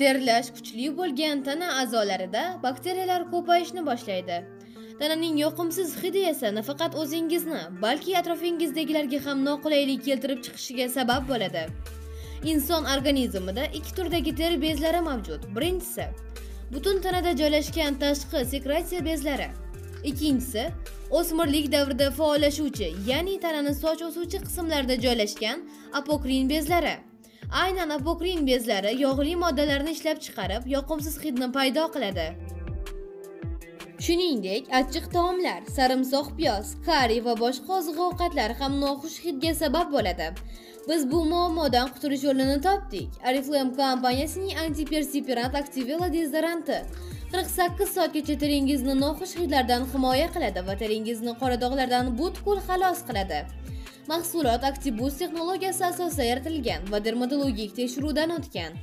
Terlash kuchli bo'lgan tana a'zolarida bakteriyalar ko'payishni boshlaydi. Tananing yoqimsiz hidi esa nafaqat o'zingizni, balki atrofingizdagilarga ham noqulaylik keltirib chiqishiga sabab bo'ladi. Inson organizmida ikki turdagi teri bezlari mavjud. Birinchisi butun tanada joylashgan tashqi sekresiya bezlari. Ikkinchisi o'smirlik davrida faollashuvchi, ya'ni tanani soch o'suvchi qismlarda joylashgan apokrin bezlari. Aynan apokrin bezlari yog'li moddalarni ishlab chiqarib, yoqimsiz hidni paydo qiladi. Shuningdek, achchiq taomlar, sarimsoq piyoz, kari va boshqa oziq-ovqatlar ham noxush hidga sabab bo'ladi. Biz bu muammodan qutulish yo'lini topdik. Oriflame kompaniyasining antipersipirant Activella dezodoranti 48 soatgacha teringizni noxush hidlardan himoya qiladi va teringizni qora dog'lardan butkul xalos qiladi. Mahsulot Actibus texnologiyasi asosida yaratilgan va dermatologik tekshiruvdan o'tgan.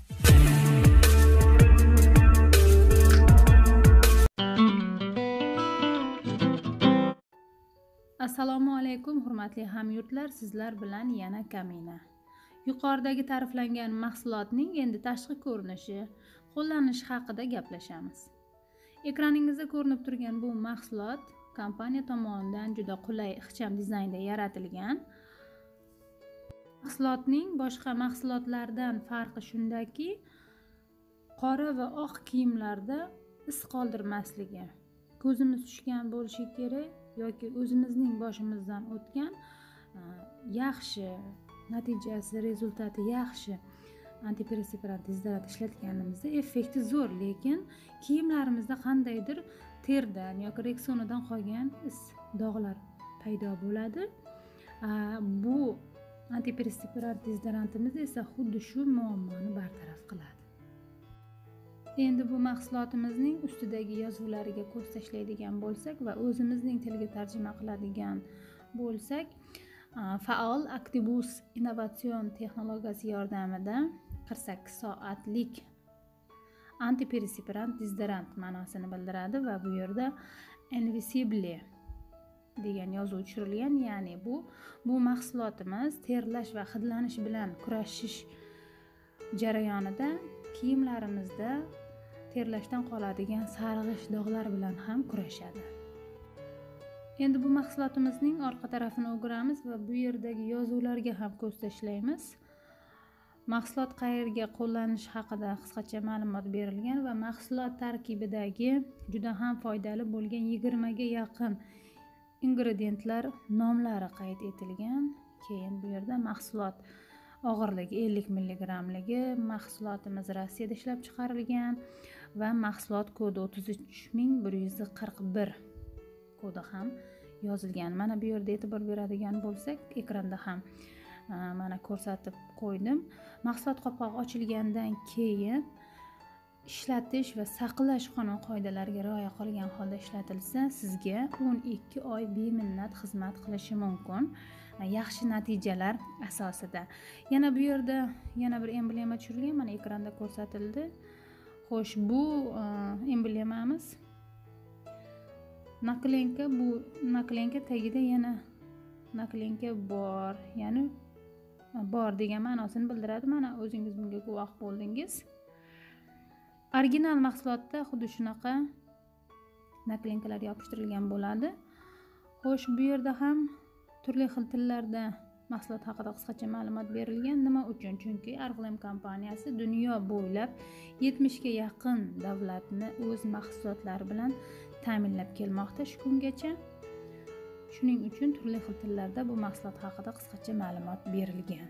Assalomu alaykum hurmatli hamyurtlar, sizlar bilan yana Kamina. Yuqoridagi ta'riflangan mahsulotning endi tashqi ko'rinishi, qo'llanishi haqida gaplashamiz. Ekraningizda ko'rinib turgan bu mahsulot kompaniya tomonidan juda qulay ixcham dizaynda yaratilgan. Mahsulotning boshqa mahsulotlardan farqi shundaki, qora va oq kiyimlarda iz qoldirmasligi. Ko'zimiz tushgan bo'lishi kerak yoki o'zimizning boshimizdan o'tgan yaxshi natijasi, rezultati yaxshi antipersipirant dezodorant ishlatganimizda effekti zo'r, lekin kiyimlarimizda qandaydir terdan yoki reksonidan qolgan iz, dog'lar paydo bo'ladi. Bu antipersipirant dezodorantimiz esa xuddi shu muammoni bartaraf qiladi. Endi bu mahsulotimizning ustidagi yozuvlariga ko'z tashlaydigan bo'lsak va o'zimizning tilga tarjima qiladigan bo'lsak, faol Actibus innovatsion texnologiyasi yordamida 48 soatlik antipersipirant dezodorant ma'nosini bildiradi va bu yerda invisible degan yozuv tushirilgan, ya'ni bu mahsulotimiz terlash va hidlanish bilan kurashish jarayonida kiyimlarimizda terlashdan qoladigan sarg'ish dog'lar bilan ham kurashadi. Endi bu mahsulotimizning orqa tarafini o'giramiz va bu yerdagi yozuvlarga ham ko'z tashlaymiz. Mahsulot qayerga qo'llanishi haqida qisqacha ma'lumot berilgan va mahsulot tarkibidagi juda ham foydali bo'lgan 20 ga yaqin ingrediyentlar nomlari qayd etilgan. Keyin bu yerda mahsulot og'irligi 50 milligramligi, mahsulotimiz Rossiyada ishlab chiqarilgan va mahsulot kodi 33141 kodi ham yozilgan. Mana bu yerda e'tibor beradigan bo'lsak, ekranda ham mana ko'rsatib qo'ydim. Mahsulot qopqog'i ochilgandan keyin ishlatish va saqlash qonun qoidalariga rioya qilgan holda ishlatilsa, sizga 12 oy beminnat xizmat qilishi mumkin. Yaxshi natijalar asosida. Yana bu yerda yana bir emblema tushirilgan, mana ekranda ko'rsatildi. Xo'sh, bu emblemamiz naklenka, bu naklenka tagida yana naklenka bor, ya'ni bor degan ma'nosini bildiradi. Mana o'zingiz bunga guvoh bo'ldingiz. Original mahsulotda xuddi shunaqa naklenkalar yopishtirilgan bo'ladi. Xo'sh, bu yerda ham turli xil tillarda mahsulot haqida qisqacha ma'lumot berilgan. Nima uchun? Chunki Oriflame kompaniyasi dunyo bo'ylab 70 ga yaqin davlatni o'z mahsulotlari bilan ta'minlab kelmoqda shu kungacha. Shuning uchun turli xil tillarda bu mahsulot haqida qisqacha ma'lumot berilgan.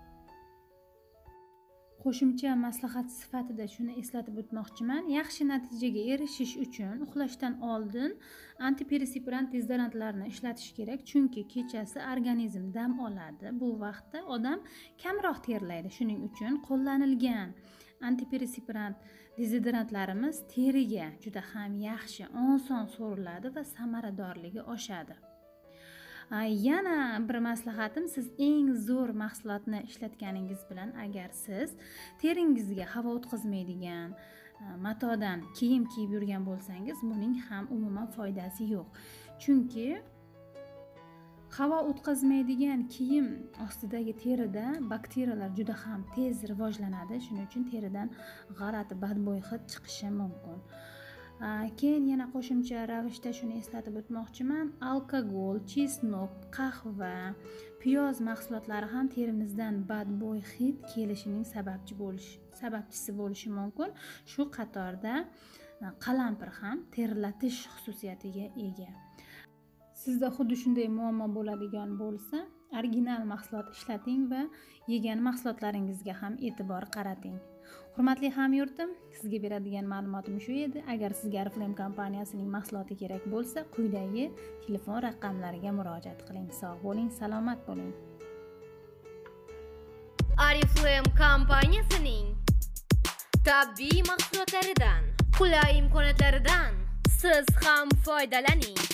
Qo'shimcha maslahat sifatida shuni eslatib o'tmoqchiman. Yaxshi natijaga erishish uchun uxlashdan oldin antipersipirant dezodorantlarni ishlatish kerak, chunki kechasi organizm dam oladi. Bu vaqtda odam kamroq terlaydi. Shuning uchun qo'llanilgan antipersipirant dezodorantlarimiz teriga juda ham yaxshi, oson so'riladi va samaradorligi oshadi. Yana bir maslahatim, siz eng zo'r mahsulotni ishlatganingiz bilan agar siz teringizga havo o'tkazmaydigan matodan kiyim kiyib yurgan bo'lsangiz, buning ham umuman foydasi yo'q. Chunki havo o'tkazmaydigan kiyim ostidagi terida bakteriyalar juda ham tez rivojlanadi, shuning uchun teridan g'alati badbo'y hid chiqishi mumkin. Keyin yana qo'shimcha ravishda shuni eslatib o'tmoqchiman, alkogol, chesnok, qahva, piyoz mahsulotlari ham terimizdan badbo'y hid kelishining sababchisi bo'lishi mumkin. Shu qatorda qalampir ham terlatish xususiyatiga ega. Sizda xuddi shunday muammo bo'ladigan bo'lsa, original mahsulot ishlating va yegan mahsulotlaringizga ham e'tibor qarating. Hurmatli hamyurtim, sizga beradigan ma'lumotim shu edi. Agar sizga Oriflame kompaniyasining mahsuloti kerak bo'lsa, quyidagi telefon raqamlariga murojaat qiling. Sog' bo'ling, salomat bo'ling. Oriflame kompaniyasining tabiiy mahsulotlaridan, qulay imkoniyatlaridan siz ham foydalaning.